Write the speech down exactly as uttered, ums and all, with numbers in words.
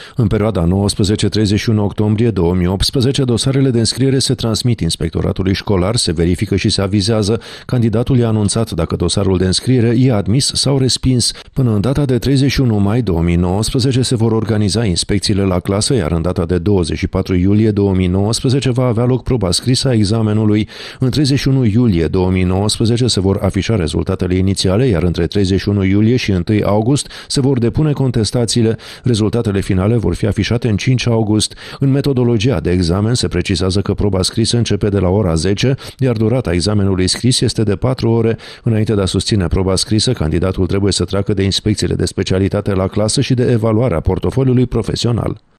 În perioada nouăsprezece treizeci și unu octombrie două mii optsprezece, dosarele de înscriere se transmit inspectoratului școlar, se verifică și se avizează. Candidatul i-a anunțat dacă dosarul de înscriere e admis sau respins. Până în data de treizeci și unu mai două mii nouăsprezece se vor organiza inspecțiile la clasă, iar în data de douăzeci și patru iulie două mii nouăsprezece va avea loc proba scrisă a examenului. În treizeci și unu iulie două mii nouăsprezece se vor afișa rezultatele inițiale, iar între treizeci și unu iulie și întâi august se vor depune contestațiile. Rezultatele finale vor fi afișate în cinci august. În metodologia de examen se precizează că proba scrisă începe de la ora zece, iar durata examenului scris este de patru ore. Înainte de a susține proba scrisă, candidatul trebuie să treacă de inspecțiile de specialitate la clasă și de evaluarea portofoliului profesional.